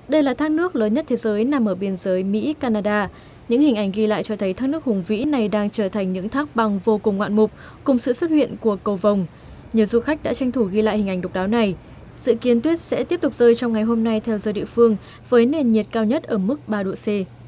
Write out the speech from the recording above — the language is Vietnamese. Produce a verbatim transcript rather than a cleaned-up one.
Đây là thác nước lớn nhất thế giới nằm ở biên giới Mỹ-Canada. Những hình ảnh ghi lại cho thấy thác nước hùng vĩ này đang trở thành những thác băng vô cùng ngoạn mục cùng sự xuất hiện của cầu vồng. Nhiều du khách đã tranh thủ ghi lại hình ảnh độc đáo này. Dự kiến tuyết sẽ tiếp tục rơi trong ngày hôm nay theo giờ địa phương với nền nhiệt cao nhất ở mức ba độ C.